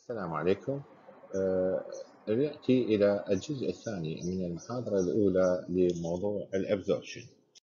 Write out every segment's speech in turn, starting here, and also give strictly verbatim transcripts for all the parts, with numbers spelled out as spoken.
السلام عليكم. آه، نأتي إلى الجزء الثاني من المحاضرة الأولى لموضوع الأبزوربشن.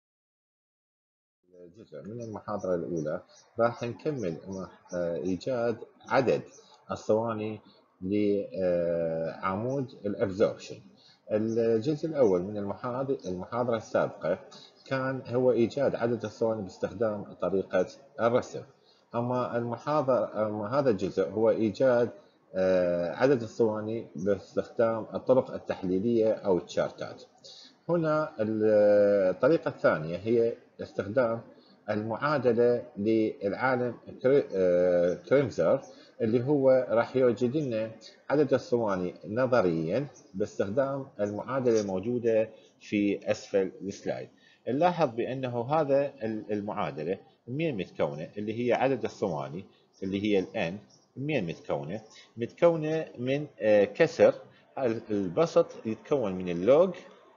جزء من المحاضرة الأولى راح نكمل مح- آه، إيجاد عدد الصواني لعمود الأبزوربشن. الجزء الأول من المحاضرة المحاضرة السابقة كان هو إيجاد عدد الصواني باستخدام طريقة الرسم. أما المحاضرة أما هذا الجزء هو إيجاد آه، عدد الصواني باستخدام الطرق التحليلية أو التشارتات. هنا الطريقة الثانية هي استخدام المعادلة للعالم كريمزر، اللي هو راح يوجد لنا عدد الصواني نظريا باستخدام المعادلة الموجودة في أسفل السلايد. نلاحظ بأنه هذا المعادلة من متكونة، اللي هي عدد الصواني اللي هي الN من متكونة متكونة من كسر البسط يتكون من اللوج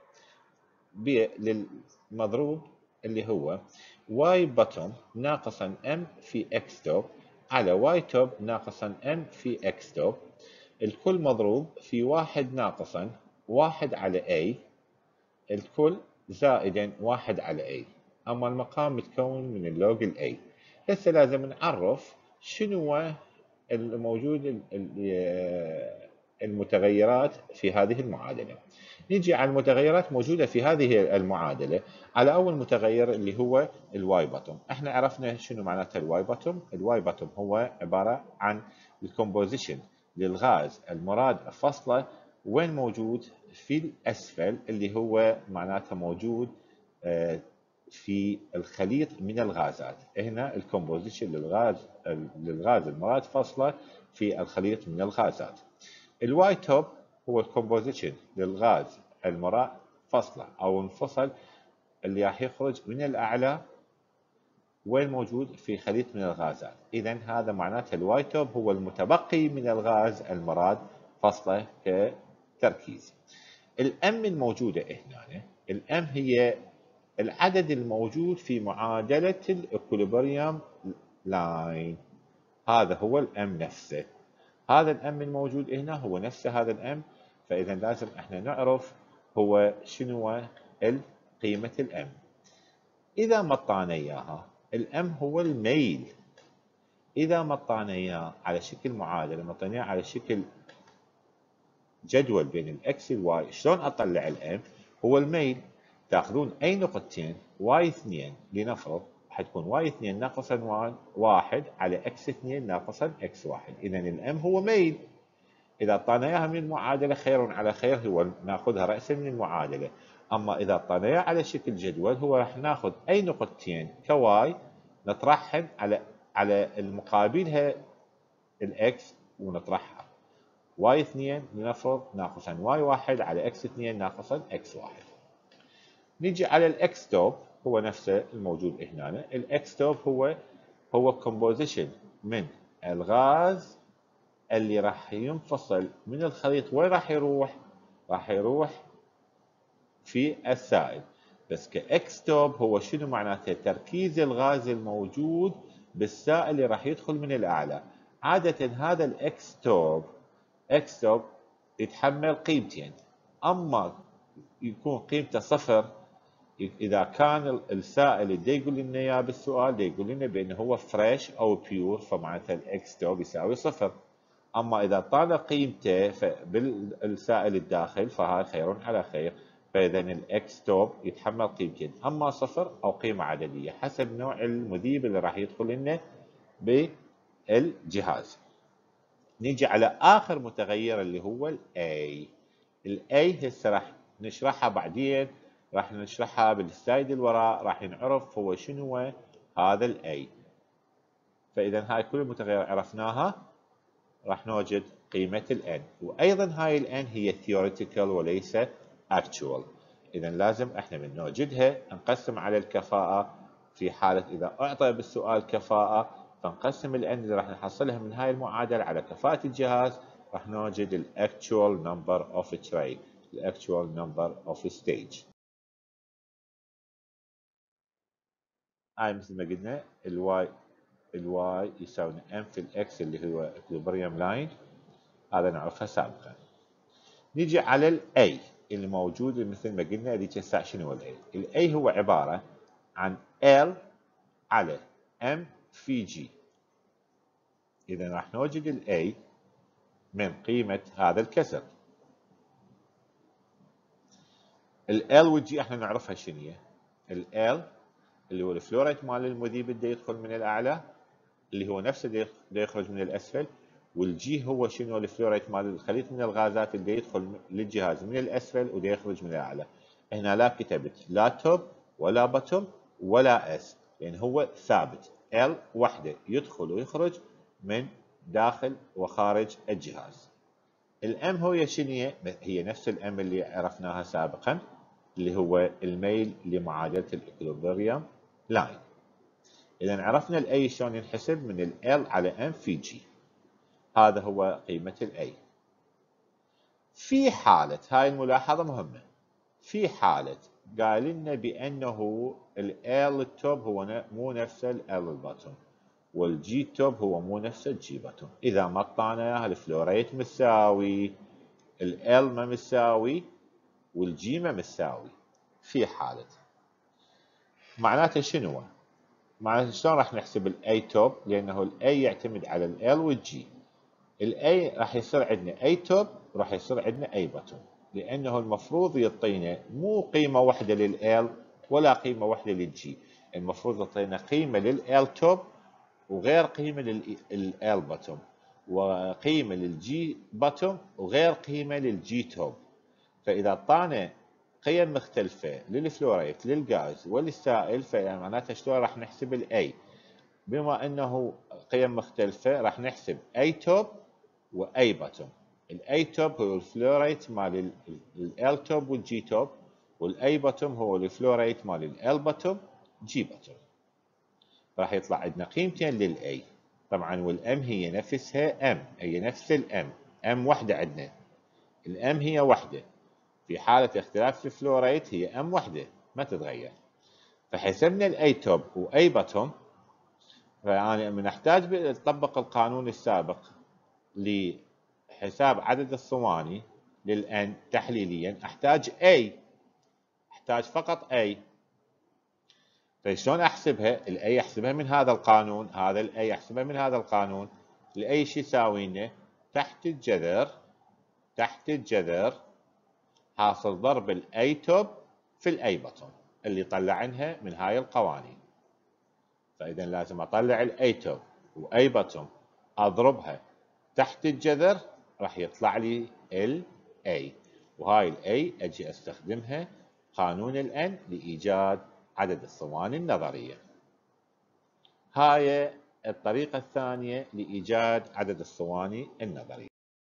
للمضروب اللي هو y bottom ناقصا m في x top على y top ناقصا m في x top، الكل مضروب في واحد ناقصا واحد على a، الكل زائدا واحد على a. أما المقام متكون من اللوج ال a. هسه لازم نعرف شنو الموجود المتغيرات في هذه المعادلة. نيجي على المتغيرات موجودة في هذه المعادلة. على أول متغير اللي هو الواي باتوم. احنا عرفنا شنو معناته الواي باتوم. الواي باتوم هو عبارة عن الكومبوزيشن للغاز المراد فصله وين موجود في الأسفل، اللي هو معناته موجود في الخليط من الغازات. هنا الكومبوزيشن للغاز للغاز المراد فصله في الخليط من الغازات. الواي توب هو الكومبوزيشن للغاز المراد فصله او انفصل، اللي راح يخرج من الاعلى وين موجود في خليط من الغازات. اذا هذا معناته الواي توب هو المتبقي من الغاز المراد فصله كتركيز. الام الموجوده هنا، الام هي العدد الموجود في معادله الاكوليبريم لاين. هذا هو الام نفسه. هذا الام الموجود هنا هو نفسه هذا الام، فاذا لازم احنا نعرف هو شنو قيمه الام. اذا مطانا اياها، الام هو الميل. اذا مطانا اياه على شكل معادله، مطيناه على شكل جدول بين الاكس والواي، شلون اطلع الام؟ هو الميل. تاخذون اي نقطتين واي اثنين لنفرض حتكون واي اثنين ناقصا واحد على اكس اثنين ناقصا اكس واحد. اذا الام هو ميل. اذا اعطانا اياها من المعادله خير على خير هو ناخذها راسا من المعادله. اما اذا اعطانا اياها على شكل جدول، هو راح ناخذ اي نقطتين كواي نطرحهن على على المقابلها الاكس ونطرحها. واي اثنين لنفرض ناقصا واي واحد على اكس اثنين ناقصا اكس واحد. نيجي على الاكس توب، هو نفسه الموجود هنا. الاكس توب هو هو كومبوزيشن من الغاز اللي راح ينفصل من الخليط. وين راح يروح؟ راح يروح في السائل. بس كاكس توب هو شنو معناته؟ تركيز الغاز الموجود بالسائل اللي راح يدخل من الاعلى. عاده هذا الاكس توب اكس توب يتحمل قيمتين. اما يكون قيمته صفر اذا كان السائل اللي يقول لنا اياه بالسؤال يقول لنا بانه هو فريش او بيور، فمعناته الاكس توب يساوي صفر. اما اذا طال قيمته بالسائل الداخل فهذا خير على خير، فاذا الاكس توب يتحمل قيمتين، اما صفر او قيمه عدديه حسب نوع المذيب اللي راح يدخل لنا بالجهاز. نيجي على اخر متغير اللي هو الاي. الاي هسه راح نشرحها بعدين، راح نشرحها بالسلايد اللي وراء، راح نعرف هو شنو هذا الاي. فاذا هاي كل المتغيرات عرفناها، راح نوجد قيمة الN. وأيضا هاي الN هي theoretical وليس actual. إذا لازم احنا من نوجدها نقسم على الكفاءة. في حالة إذا أعطى بالسؤال كفاءة فنقسم الN اللي راح نحصلها من هاي المعادلة على كفاءة الجهاز، راح نوجد ال actual number of tray، ال actual number of stage. هاي مثل ما قلنا ال Y ال Y يساوي M في ال X اللي هو equilibrium line، هذا نعرفها سابقا. نيجي على الاي اللي موجود مثل ما قلنا هذيك الساعه. شنو هو الاي؟ الاي هو عباره عن L على M في G. اذا راح نوجد الاي من قيمه هذا الكسر. ال والجي احنا نعرفها شنو هي. ال اللي هو الفلوريت مال المذيب اللي يدخل من الاعلى، اللي هو نفسه اللي يخرج من الاسفل. والجي هو شنو؟ الفلوريت مال الخليط من الغازات اللي يدخل للجهاز من الاسفل واللي يخرج من الاعلى. هنا لا كتبت لا توب ولا باتوم ولا اس، لان هو ثابت ال وحده يدخل ويخرج من داخل وخارج الجهاز. الام هو شنو هي؟ هي نفس الام اللي عرفناها سابقا، اللي هو الميل لمعادله الاكوليبريم لاين. اذا عرفنا الاي شلون ينحسب من ال على ام في جي. هذا هو قيمه الاي. في حاله، هاي الملاحظه مهمه، في حاله قال لنا بانه ال التوب هو مو نفس ال الباتوم، والجي توب هو مو نفس الجي باتوم. اذا ما اعطانا اياها الفلوريت مساوي، ال ما مساوي، والجي ما مساوي، في حاله معناته شنو؟ معناته شلون راح نحسب الاي توب؟ لانه الاي يعتمد على ال والجي. الاي راح يصير عندنا اي توب وراح يصير عندنا اي باتوم، لانه المفروض يعطينا مو قيمه واحده لل ولا قيمه واحده للجي. المفروض يعطينا قيمه لل توب وغير قيمه لل باتوم، وقيمه للجي باتوم وغير قيمه للجي توب. فاذا اعطانا قيم مختلفه للفلوريت للغاز وللسائل، فمعناته شلون راح نحسب الاي؟ بما انه قيم مختلفه راح نحسب اي توب واي باتوم. الاي توب هو الفلوريت مال ال توب والجي توب، والاي باتوم هو الفلوريت مال ال باتوم جي باتوم. راح يطلع عندنا قيمتين للاي طبعا، والام هي نفسها ام، هي نفس الام، ام وحده عندنا، الام هي وحده. في حاله اختلاف الفلوريت هي ام وحده ما تتغير. فحسبنا الاي توب واي باتوم، فأنا من أحتاج أطبق القانون السابق لحساب عدد الصواني للأن تحليليا، أحتاج A، أحتاج فقط A. فشلون أحسبها؟ الأي أحسبها من هذا القانون، هذا الأي أحسبها من هذا القانون. الأي شو يساوي لنا؟ تحت الجذر، تحت الجذر حاصل ضرب الأي توب في الأي بطن اللي طلعنها من هاي القوانين. فإذا لازم أطلع الأي توب وأي باتوم أضربها تحت الجذر، راح يطلع لي ال A، وهاي ال A أجي أستخدمها قانون ال N لإيجاد عدد الصواني النظرية. هاي الطريقة الثانية لإيجاد عدد الصواني النظرية.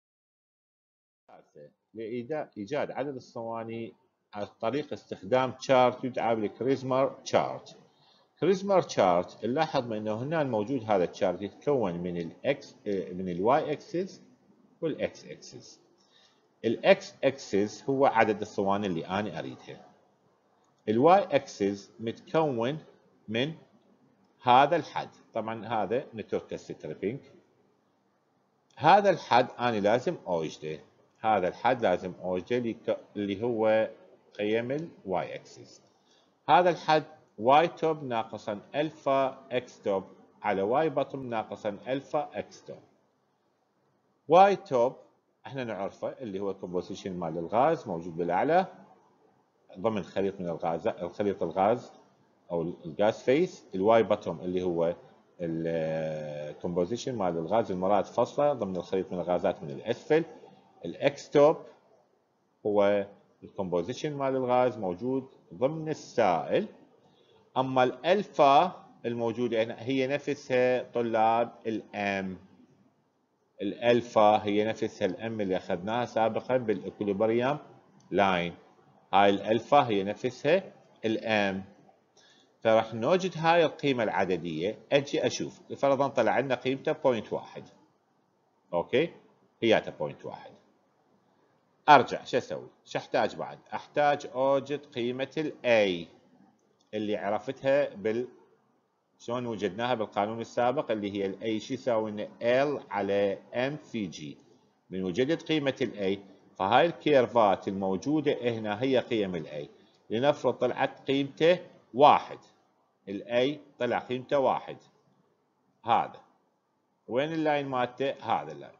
لإيجاد عدد الصواني عن طريق استخدام تشارت يدعى بالكريزمر تشارت. كريزمر تشارت نلاحظ انه هنا موجود هذا التشارت يتكون من الاكس من الواي اكسس والاكس اكسس. الاكس اكسس هو عدد الصواني اللي انا اريدها. الواي اكسس متكون من هذا الحد، طبعا هذا نتركه ستريبينج. هذا الحد انا لازم اوجده، هذا الحد لازم اوجده اللي هو قيم الواي اكسس. هذا الحد واي توب ناقصا الفا اكس توب على واي بطم ناقصا الفا اكس توب. واي توب احنا نعرفه اللي هو الكومبوزيشن مال الغاز موجود بالاعلى ضمن خليط من الغاز، الخليط الغاز او الغاز فيس. الواي بطم اللي هو الكومبوزيشن مال الغاز المراد فصله ضمن الخليط من الغازات من الاسفل. الاكس توب هو الكومبوزيشن مال الغاز موجود ضمن السائل. اما الالفا الموجوده هنا هي نفسها طلاب الام، الالفا هي نفسها الام اللي اخذناها سابقا بالاكوليبريم لاين. هاي الالفا هي نفسها الام. فراح نوجد هاي القيمه العدديه، اجي اشوف فرضا طلع لنا قيمته بوينت واحد، اوكي، هياته بوينت واحد. ارجع شو اسوي؟ شو احتاج بعد؟ احتاج اوجد قيمه الاي اللي عرفتها بال شلون وجدناها بالقانون السابق، اللي هي الاي شو يساوي لنا ال على ام في جي. من وجدت قيمة الأي، فهاي الكيرفات الموجودة هنا هي قيم الأي. لنفرض طلعت قيمته واحد، الأي طلع قيمته واحد، هذا وين اللاين مالته؟ هذا اللاين،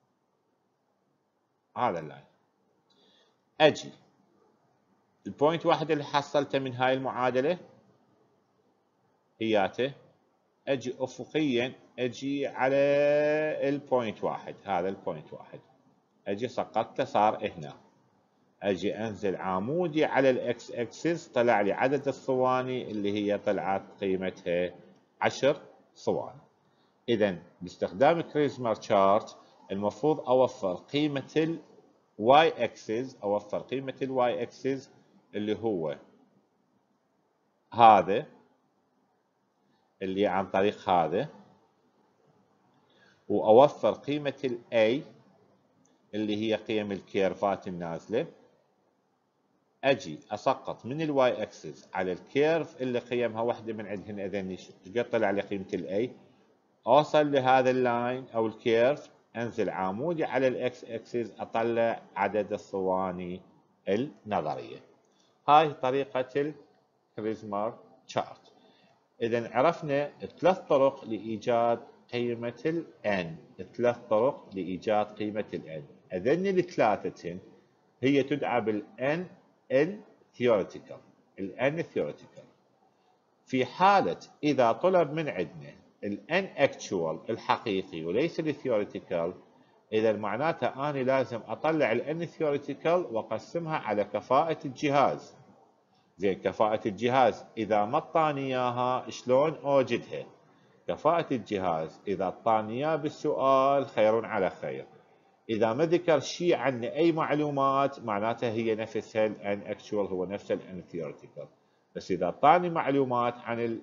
هذا اللاين. أجي البوينت واحد اللي حصلته من هاي المعادلة هياته، أجي أفقيا أجي على البوينت واحد، هذا البوينت واحد، أجي سقطته صار هنا، أجي أنزل عمودي على الإكس إكسس، طلع لي عدد الصواني اللي هي طلعت قيمتها عشر صواني. إذا باستخدام كريزمر شارت المفروض أوفر قيمة الواي إكسس، أوفر قيمة الواي إكسس اللي هو هذا اللي عن طريق هذا، وأوفر قيمة الأي اللي هي قيم الكيرفات النازلة. أجي أسقط من الواي أكسس على الكيرف اللي قيمها واحدة من عندهن، إذن ايش قد طلع لي قيمة الأي، أوصل لهذا اللاين أو الكيرف، أنزل عمودي على الإكس أكسس، أطلع عدد الصواني النظرية. هاي طريقة الكريزمر شارت. إذا عرفنا ثلاث طرق لإيجاد قيمة ال N، ثلاث طرق لإيجاد قيمة ال N. هذين الثلاثة هي تدعى بال N الثيوريتيكال، ال N theoretical. في حالة إذا طلب من عندنا ال N actual الحقيقي وليس الثيوريتيكال، إذا معناته أنا لازم أطلع ال N theoretical وأقسمها على كفاءة الجهاز. زين، كفاءة الجهاز إذا ما اعطاني إياها شلون أوجدها؟ كفاءة الجهاز إذا اعطاني إياه بالسؤال خير على خير، إذا ما ذكر شيء عن أي معلومات معناتها هي نفسها ال N actual، هو نفس ال N theoretical. بس إذا اعطاني معلومات عن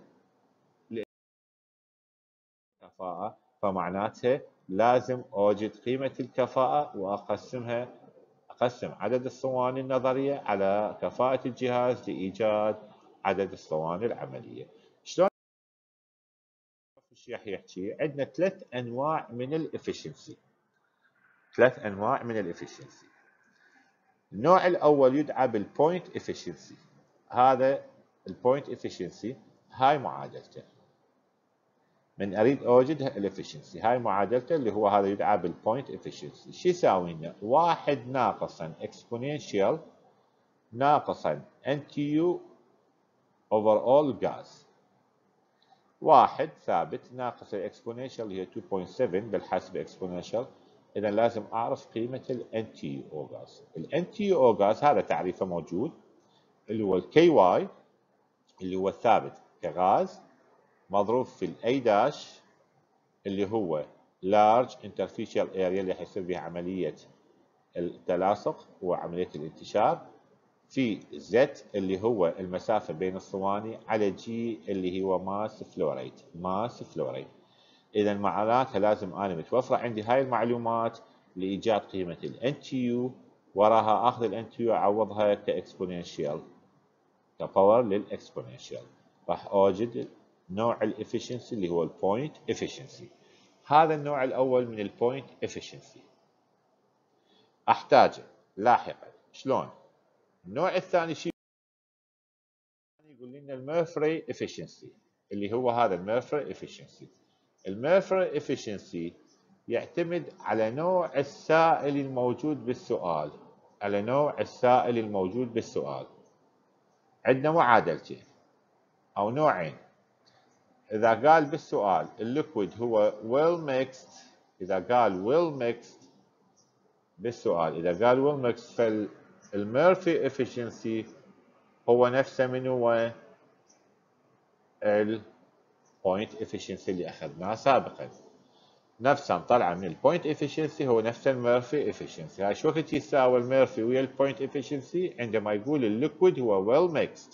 الكفاءة فمعناتها لازم أوجد قيمة الكفاءة وأقسمها، أقسم عدد الصواني النظرية على كفاءة الجهاز لإيجاد عدد الصواني العملية. شلون الشيخ يحكي؟ عندنا ثلاث أنواع من الإفشنسي، ثلاث أنواع من الإفشنسي. النوع الأول يدعى بالبوينت إفشنسي. هذا البوينت إفشنسي هاي معادلته، من أريد أوجد الإفشنسي هاي معادلته اللي هو هذا يدعى بالبوينت إفشنسي. شو يساوي لنا؟ واحد ناقصا exponential ناقصا إن تي يو overall gas، واحد ثابت ناقص الاكسبوننشال اللي هي اثنين فاصلة سبعة بالحسب اكسبوننشال. إذا لازم أعرف قيمة ال إن تي يو أو غاز. ال إن تي يو أو غاز هذا تعريفه موجود، اللي هو ال كي واي اللي هو الثابت كغاز مضروب في ال A داش اللي هو large interfacial area اللي حيصير بها عملية التلاصق وعملية الانتشار، في Z اللي هو المسافة بين الصواني، على G اللي هو ماس فلوريت، ماس فلوريت. إذا معناتها لازم أنا متوفرة عندي هاي المعلومات لإيجاد قيمة ال إن تي يو، وراها أخذ ال إن تي يو أعوضها كإكسبوننشال، كباور للإكسبوننشال، راح أوجد نوع الإفشنسي اللي هو البوينت إفشنسي. هذا النوع الأول من البوينت إفشنسي أحتاجه لاحقا. شلون؟ النوع الثاني شيء يقول لنا الميرفري افشنسي، اللي هو هذا الميرفري افشنسي. الميرفري افشنسي يعتمد على نوع السائل الموجود بالسؤال، على نوع السائل الموجود بالسؤال. عندنا معادلتين او نوعين. اذا قال بالسؤال الليكويد هو well mixed، اذا قال well mixed بالسؤال، اذا قال well mixed فالميرفي افشنسي هو نفسه من هو البوينت افشنسي اللي اخذناه سابقا، نفسه طلع من البوينت افشنسي هو نفس الميرفي افشنسي. هاي شو وقت يساوي الميرفي ويا البوينت افشنسي؟ عندما يقول الليكويد هو ويل ميكست.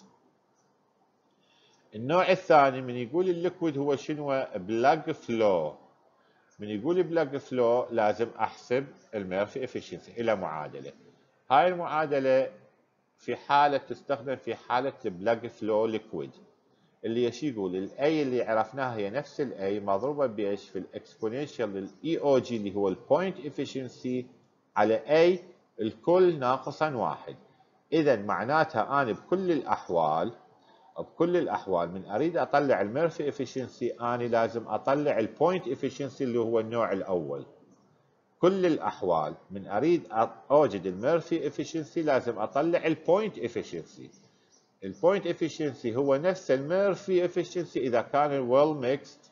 النوع الثاني من يقول الليكويد هو شنو؟ بلاج فلو. من يقول بلاج فلو لازم احسب الميرفي افشنسي الى معادله. هاي المعادله في حاله تستخدم في حاله البلاج فلو ليكويد، اللي ايش يقول؟ الاي اللي عرفناها هي نفس الاي مضروبه بايش؟ في الاكسبوننشال للاي او جي اللي هو البوينت افشنسي على A الكل ناقصا واحد. إذا معناتها أنا بكل الأحوال بكل الأحوال من أريد أطلع الميرفي إفشنسي أنا لازم أطلع البوينت إفشنسي اللي هو النوع الأول. كل الأحوال من أريد أوجد الميرفي إفشنسي لازم أطلع البوينت إفشنسي. البوينت إفشنسي هو نفس الميرفي إفشنسي إذا كان ويل ميكست.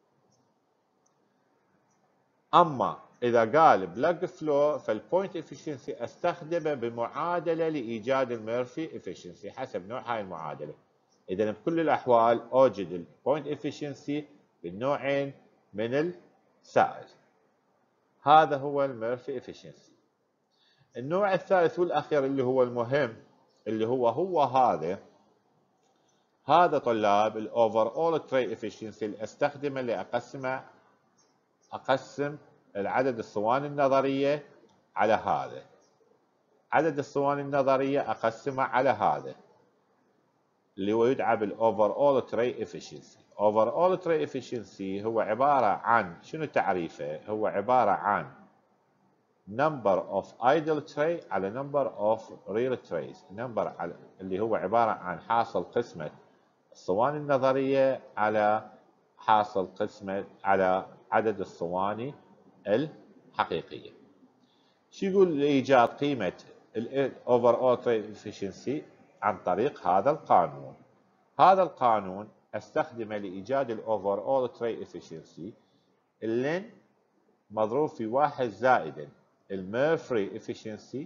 أما إذا قال بلاج فلو فالبوينت إفشنسي أستخدمه بمعادلة لإيجاد الميرفي إفشنسي حسب نوع هاي المعادلة. إذا بكل الأحوال أوجد البوينت إفشنسي بالنوعين من السائل. هذا هو الميرفي إفشنسي. النوع الثالث والأخير اللي هو المهم اللي هو هو هذا هذا طلاب الأوفر أول تري إفشنسي اللي أستخدمه لأقسمه أقسم العدد الصواني النظرية على هذا. عدد الصواني النظرية أقسمه على هذا اللي هو يدعى بالأوفر أول تري إفشنسي. أوفر أول تري إفشنسي هو عبارة عن شنو تعريفه؟ هو عبارة عن number of idle tray على number of real trays. number على اللي هو عبارة عن حاصل قسمة الصواني النظرية على حاصل قسمة على عدد الصواني الحقيقية. شو يقول لإيجاد قيمة ال overall tray efficiency عن طريق هذا القانون. هذا القانون استخدمه لإيجاد ال overall tray efficiency اللي مضروب في واحد زائدا الميرفي efficiency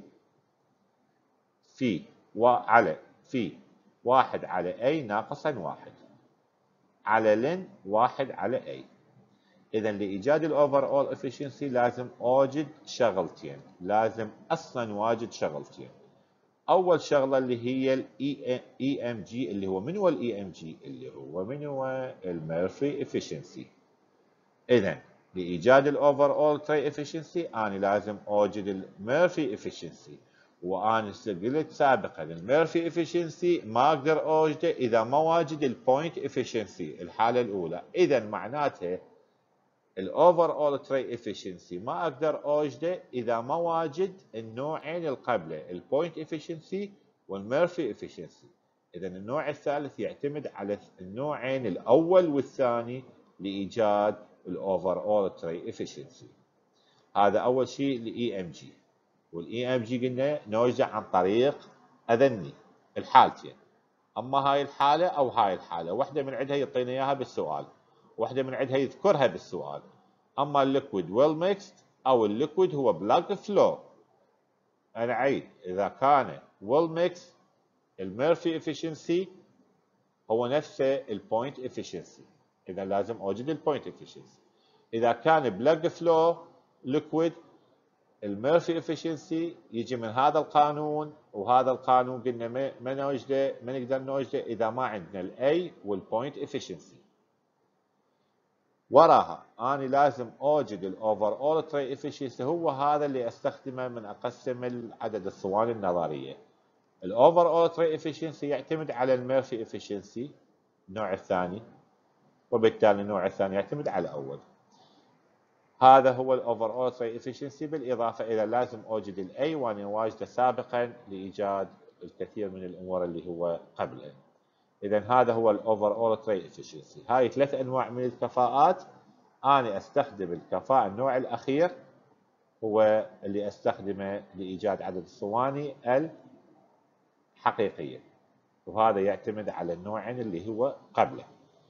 في وعلى في واحد على A ناقصا واحد على لن واحد على A. إذا لإيجاد الأوفر أول efficiency لازم أوجد شغلتين. لازم أصلا واجد شغلتين. أول شغلة اللي هي ال إي إم جي اللي هو من هو ال إي إم جي؟ اللي هو من هو الميرفي efficiency. إذا لإيجاد الأوفر أول تري efficiency أنا لازم أوجد الميرفي efficiency. وأنا قلت سابقا الميرفي efficiency ما أقدر أوجده إذا ما واجد البوينت efficiency الحالة الأولى. إذا معناتها الأوفر أول تري efficiency ما أقدر أوجده إذا ما واجد النوعين اللي قبله البوينت efficiency والميرفي efficiency. إذا النوع الثالث يعتمد على النوعين الأول والثاني لإيجاد الأوفر أول تري efficiency. هذا أول شيء ال إي إم جي. وال إي إم جي قلنا نوجده عن طريق أذني الحالتين. أما هاي الحالة أو هاي الحالة واحدة من عندها يعطينا إياها بالسؤال واحدة من عندها يذكرها بالسؤال. أما الليكويد ويل ميكست أو الليكويد هو بلاج فلو. أنا أعيد إذا كان ويل ميكس الميرفي efficiency هو نفسه البوينت efficiency. إذا لازم أوجد البوينت efficiency. إذا كان بلاج فلو ليكويد الميرفي efficiency يجي من هذا القانون وهذا القانون قلنا ما نوجده ما نقدر نوجده إذا ما عندنا ال A والبوينت efficiency. وراها أنا لازم أوجد الأوفر أول تري efficiency هو هذا اللي أستخدمه من أقسم عدد الصواني النظرية. الأوفر أول تري efficiency يعتمد على الميرفي efficiency النوع الثاني وبالتالي النوع الثاني يعتمد على الأول. هذا هو الأوفر أول تري efficiency بالإضافة إلى لازم أوجد ال A وأنا واجده سابقا لإيجاد الكثير من الأمور اللي هو قبله. إذا هذا هو الأوفر أول تري efficiency. هاي ثلاث أنواع من الكفاءات. أنا أستخدم الكفاءة النوع الأخير هو اللي أستخدمه لإيجاد عدد الصواني الحقيقية وهذا يعتمد على النوعين اللي هو قبله.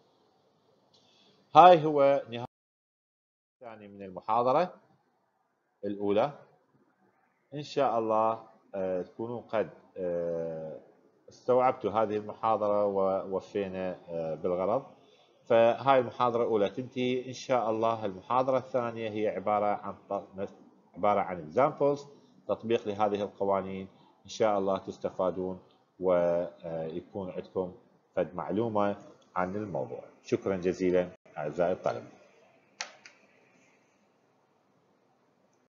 هاي هو نهاية الثاني من المحاضرة الأولى. إن شاء الله آه تكونوا قد آه استوعبتوا هذه المحاضرة ووفينا آه بالغرض. فهاي المحاضرة الأولى تنتهي إن شاء الله. المحاضرة الثانية هي عبارة عن عبارة عن examples تطبيق لهذه القوانين. إن شاء الله تستفادون ويكون عندكم فد معلومة عن الموضوع. شكرا جزيلا أعزائي الطلبة.